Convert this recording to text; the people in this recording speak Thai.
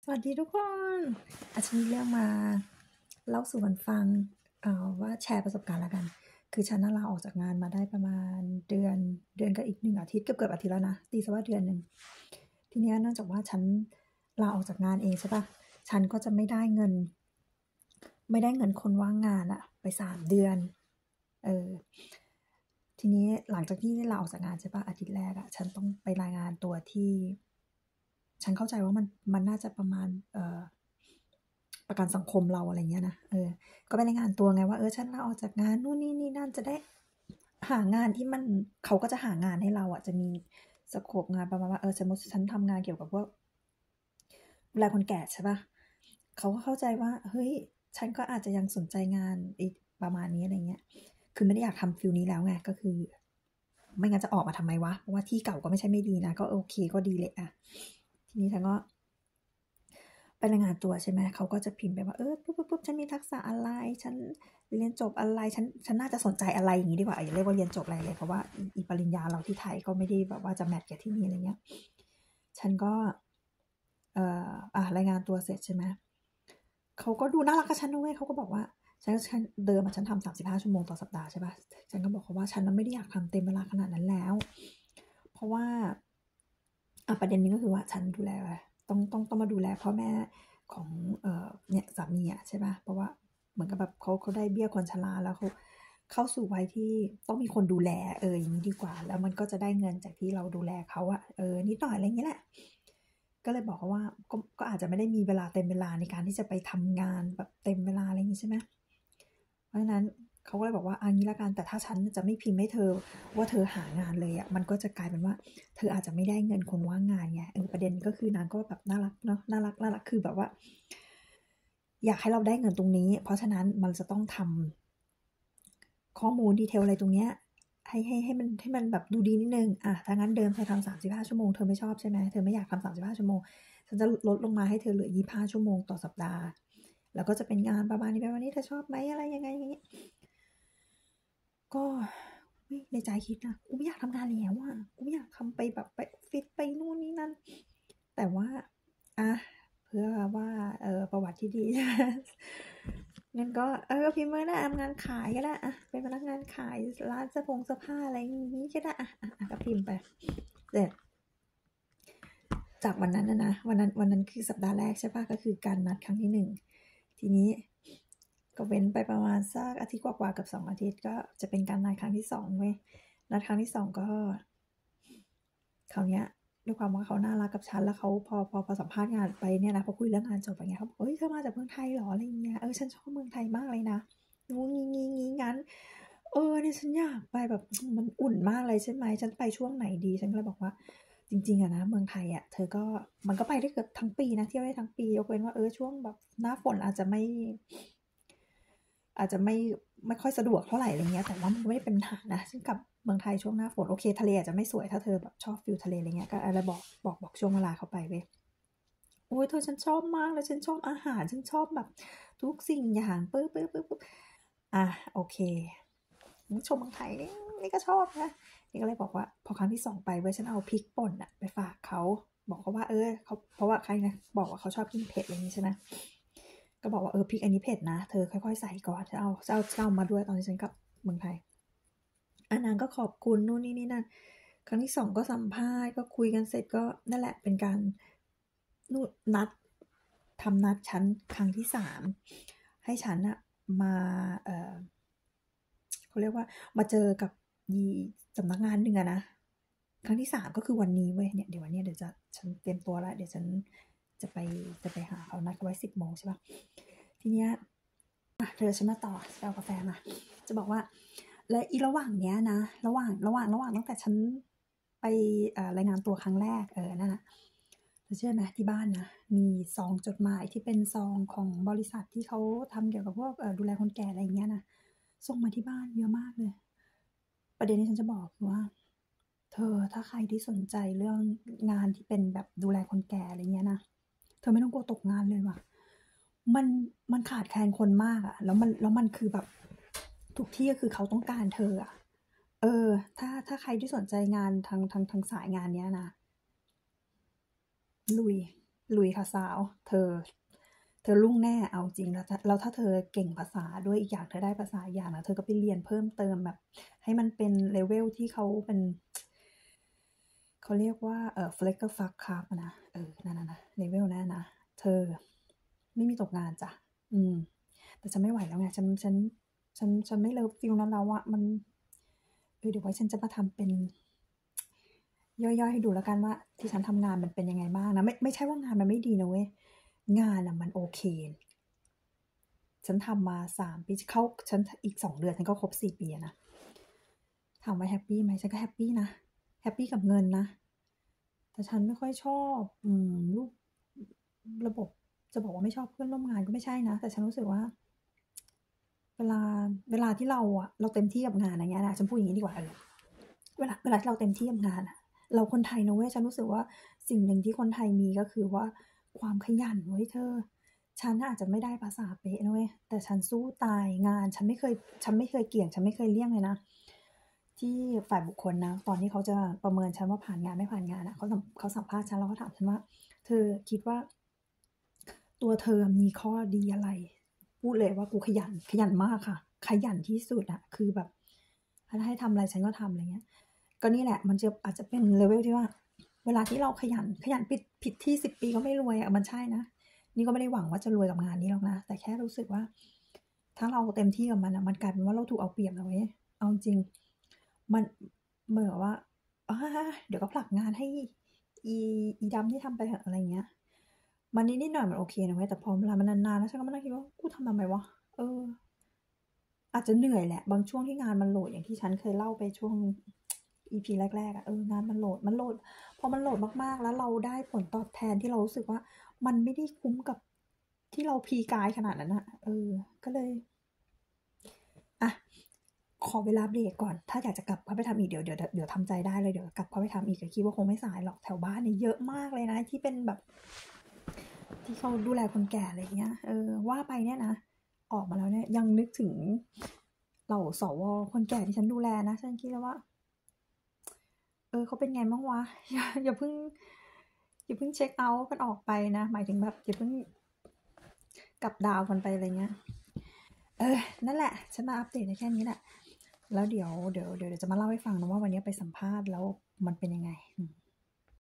สวัสดีทุกคนอาจารย์มีเรื่องมาเล่าสู่กันฟังว่าแชร์ประสบการณ์แล้วกันคือฉันลาออกจากงานมาได้ประมาณเดือนกับอีก1 อาทิตย์เกือบอาทิตย์แล้วนะตีซะว่าเดือนหนึ่งทีนี้เนื่องจากว่าฉันลาออกจากงานเองใช่ปะฉันก็จะไม่ได้เงินคนว่างงานอะไป3 เดือนทีนี้หลังจากที่ลาออกจากงานใช่ปะอาทิตย์แรกอะฉันต้องไปรายงานตัวที่ฉันเข้าใจว่ามันน่าจะประมาณประกันสังคมเราอะไรเงี้ยนะก็ไปรายงานตัวไงว่าฉันลาออกจากงานนู่นนี่นั่นจะได้หางานที่เขาก็จะหางานให้เราอ่ะจะมีสโคปงานประมาณว่าสมมติฉันทำงานเกี่ยวกับพวกดูแลคนแก่ใช่ปะเขาก็เข้าใจว่าเฮ้ยฉันก็อาจจะยังสนใจงานอีกประมาณนี้อะไรเงี้ยคือไม่ได้อยากทำฟิลนี้แล้วไงก็คือไม่งั้นจะออกมาทำไมวะเพราะว่าที่เก่าก็ไม่ใช่ไม่ดีนะก็โอเคก็ดีเลยอะทีนี้ฉันก็ไปรายงานตัวใช่ไหมเขาก็จะพิมพ์ไปว่าปุ๊บฉันมีทักษะอะไรฉันเรียนจบอะไรฉันน่าจะสนใจอะไรอย่างนี้ดีกว่าอย่าเรียกว่าเรียนจบอะไรเลยเพราะว่าอีปริญญาเราที่ไทยก็ไม่ได้แบบว่าจะแมทกับที่นี่อะไรเงี้ยฉันก็รายงานตัวเสร็จใช่ไหมเขาก็ดูน่ารักกับฉันด้วยเขาก็บอกว่าฉันเดิมฉันทำ35 ชั่วโมงต่อสัปดาห์ใช่ป่ะฉันก็บอกเขาว่าฉันไม่ได้อยากทำเต็มเวลาขนาดนั้นแล้วเพราะว่าประเด็นนี้ก็คือว่าฉันดูแลต้องมาดูแลพ่อแม่ของเนี่ยสามีอ่ะใช่ป่ะเพราะว่าเหมือนกับแบบเขาได้เบี้ยคนชราแล้วเขาเข้าสู่วัยที่ต้องมีคนดูแลอย่างนี้ดีกว่าแล้วมันก็จะได้เงินจากที่เราดูแลเขาอะนิดหน่อยอะไรอย่างนี้แหละก็เลยบอกเขาว่าก็อาจจะไม่ได้มีเวลาเต็มเวลาในการที่จะไปทำงานแบบเต็มเวลาอะไรอย่างนี้ใช่ไหมเพราะฉะนั้นเขาก็เลยบอกว่างี้ละกันแต่ถ้าฉันจะไม่พิมพ์ให้เธอว่าเธอหางานเลยอะมันก็จะกลายเป็นว่าเธออาจจะไม่ได้เงินคนว่างงานไงประเด็นก็คือนางก็แบบน่ารักเนาะน่ารักคือแบบว่าอยากให้เราได้เงินตรงนี้เพราะฉะนั้นมันจะต้องทำข้อมูลดีเทลอะไรตรงเนี้ยให้มันแบบดูดีนิดนึงถ้างั้นเดิมเธอทำ35 ชั่วโมงเธอไม่ชอบใช่ไหมเธอไม่อยากทำ35 ชั่วโมงฉันจะลดลงมาให้เธอเหลือ25 ชั่วโมงต่อสัปดาห์แล้วก็จะเป็นงานประมาณนี้เธอชอบไหมอะไรยังไงอย่างนี้ก็ในใจคิดนะกูไม่อยากทำงานแล้วอ่ะกูไม่อยากทำไปแบบไปฟิตไปนู่นนี่นั่นแต่ว่าเพื่อว่าประวัติที่ดีงั้นก็พิมพ์มาได้ทำงานขายก็ได้เป็นพนักงานขายร้านเสื้อผ้าอะไรอย่างนี้ก็ได้ก็พิมพ์ไปเสร็จจากวันนั้นนะวันนั้นคือสัปดาห์แรกใช่ปะก็คือการนัดครั้งที่1ทีนี้ก็เว้นไปประมาณสักอาทิตย์กว่าๆกับ2 อาทิตย์ก็จะเป็นการนัดครั้งที่2เว้ยนัดครั้งที่2ก็คราวเนี้ยด้วยความว่าเขาน่ารักกับฉันแล้วเขาพอสัมภาษณ์งานไปเนี่ยนะพอคุยเรื่องงานจบอย่างเงี้ยเขาบอกเธอมาจากเมืองไทยเหรออะไรอย่างเงี้ยฉันชอบเมืองไทยมากเลยนะงูงี้งั้นเนี่ยฉันอยากไปแบบมันอุ่นมากเลยใช่ไหมฉันไปช่วงไหนดีฉันก็เลยบอกว่าจริงๆนะเมืองไทยเธอก็มันก็ไปได้เกือบทั้งปีนะเที่ยวได้ทั้งปียกเว้นว่าช่วงแบบหน้าฝนอาจจะไม่ค่อยสะดวกเท่าไหร่อะไรเงี้ยแต่ว่ามันไม่ได้เป็นปัญหานะซึ่งกับเมืองไทยช่วงหน้าฝนโอเคทะเลอาจจะไม่สวยถ้าเธอแบบชอบฟิลทะเลอะไรเงี้ยก็อะไรบอกช่วงเวลาเขาไปเว้ยโอ้ยเธอฉันชอบมากเลยฉันชอบอาหารฉันชอบแบบทุกสิ่งอย่างปึ๊บโอเคชมเมืองไทยนี่ก็ชอบนะนี่ก็เลยบอกว่าพอครั้งที่2ไปเว้ยฉันเอาพริกป่นไปฝากเขาบอกเขาว่าเขาเพราะว่าใครนะบอกว่าเขาชอบกินเผ็ดอะไรอย่างนี้ใช่ไหมก็บอกว่าพริกอันนี้เผ็ดนะเธอค่อยๆใส่ก่อนจะเอามาด้วยตอนที่ฉันกลับเมืองไทยนางก็ขอบคุณนู่นนี่นั่นครั้งที่2ก็สัมภาษณ์ก็คุยกันเสร็จก็นั่นแหละเป็นการนัดนัดฉันครั้งที่3ให้ฉันมาเขาเรียกว่ามาเจอกับสำนักงานหนึ่งนะครั้งที่3ก็คือวันนี้เว้ยเนี่ยเดี๋ยววันนี้เดี๋ยวฉันเตรียมตัวแล้วเดี๋ยวฉันจะไปหาเขานัดเขาไว้10 โมงใช่ปะทีเนี้ยเธอฉันมาต่อเอากาแฟมาจะบอกว่าและระหว่างเนี้ยนะระหว่างตั้งแต่ฉันไปรายงานตัวครั้งแรกนั่นนะเธอเชื่อไหมที่บ้านนะมีซองจดหมายที่เป็นซองของบริษัทที่เขาทำเกี่ยวกับพวกดูแลคนแก่อะไรอย่างเงี้ยนะส่งมาที่บ้านเยอะมากเลยประเด็นที่ฉันจะบอกคือว่าเธอถ้าใครที่สนใจเรื่องงานที่เป็นแบบดูแลคนแก่อะไรเงี้ยนะเธอไม่ต้องกลัวตกงานเลยว่ะมันขาดแคลนคนมากแล้วมันคือแบบทุกที่ก็คือเขาต้องการเธอถ้าใครที่สนใจงานทางสายงานเนี้ยนะลุยลุยค่ะสาวเธอรุ่งแน่เอาจริงแล้วถ้าเธอเก่งภาษาด้วยอีกอย่างเธอได้ภาษาอย่างนะเธอก็ไปเรียนเพิ่มเติมแบบให้มันเป็นเลเวลที่เขาเป็นเขาเรียกว่าเฟลกเกอร์ฟักครับนะนั่นนะเลเวลนั้นนะเธอไม่มีตกงานจ้ะแต่ฉันไม่ไหวแล้วไงฉันไม่เลิฟฟิลนั้นแล้วอะมันเดี๋ยวไว้ฉันจะมาทำเป็นย่อยๆให้ดูแล้วกันว่าที่ฉันทำงานมันเป็นยังไงบ้างนะไม่ใช่ว่างานมันไม่ดีนะเว้ยงานอะมันโอเคฉันทำมา3 ปีฉันอีก2 เดือนฉันก็ครบ4 ปีนะถามว่าแฮปปี้ไหมฉันก็แฮปปี้นะแฮปปี้กับเงินนะแต่ฉันไม่ค่อยชอบรูประบบจะบอกว่าไม่ชอบเพื่อนร่วมงานก็ไม่ใช่นะแต่ฉันรู้สึกว่าเวลาที่เราเต็มที่กับงานอะไรเงี้ยนะฉันพูดอย่างนี้ดีกว่าเวลาที่เราเต็มที่กับงานอะเราคนไทยนะเว้ยฉันรู้สึกว่าสิ่งหนึ่งที่คนไทยมีก็คือว่าความขยันเว้ยเธอฉันอาจจะไม่ได้ภาษาเป๊ะนะเว้ยแต่ฉันสู้ตายงานฉันไม่เคยเกี่ยงฉันไม่เคยเลี่ยงเลยนะที่ฝ่ายบุคคลนะตอนที่เขาจะประเมินฉันว่าผ่านงานไม่ผ่านงานอะเขาสัมภาษณ์ฉันแล้วเขาถามฉันว่าเธอคิดว่าตัวเธอมีข้อดีอะไรพูดเลยว่ากูขยันมากค่ะขยันที่สุดอะคือแบบให้ทำอะไรฉันก็ทำอะไรเงี้ยก็นี่แหละมันจะอาจจะเป็นเลเวลที่ว่าเวลาที่เราขยันผิดที่10 ปีก็ไม่รวยอะมันใช่นะนี่ก็ไม่ได้หวังว่าจะรวยกับงานนี้หรอกนะแต่แค่รู้สึกว่าถ้าเราเต็มที่กับมันอะมันกลายเป็นว่าเราถูกเอาเปรียบแล้วเว้ยเอาจริงมันเหมือนว่าเดี๋ยวก็ผลักงานให้อีดำที่ทำไปเถอะอะไรเงี้ยมันนิดหน่อยมันโอเคนะเว้ยแต่พอเวลามันนานๆแล้วฉันก็มานั่งคิดว่ากูทำทำไมวะอาจจะเหนื่อยแหละบางช่วงที่งานมันโหลดอย่างที่ฉันเคยเล่าไปช่วง EP แรกๆอะงานมันโหลดพอมันโหลดมากๆแล้วเราได้ผลตอบแทนที่เรารู้สึกว่ามันไม่ได้คุ้มกับที่เราพลีกายขนาดนั้นอะก็เลยอะขอเวลาเบรกก่อนถ้าอยากจะกลับเข้าไปทำอีกเดี๋ยวทำใจได้เลยเดี๋ยวกลับเข้าไปทำอีกคิดว่าคงไม่สายหรอกแถวบ้านเนี่ยเยอะมากเลยนะที่เป็นแบบที่เขาดูแลคนแก่อะไรเงี้ยว่าไปเนี่ยนะออกมาแล้วเนี่ยยังนึกถึงเหล่าสวคนแก่ที่ฉันดูแลนะฉันคิดแล้วว่าเขาเป็นไงบ้างวะอย่าเพิ่งเช็คเอาท์กันออกไปนะหมายถึงแบบอย่าเพิ่งกลับดาวกันไปอะไรเงี้ยนั่นแหละฉันมาอัปเดตแค่นี้แหละแล้วเดี๋ยวจะมาเล่าให้ฟังนะว่าวันนี้ไปสัมภาษณ์แล้วมันเป็นยังไง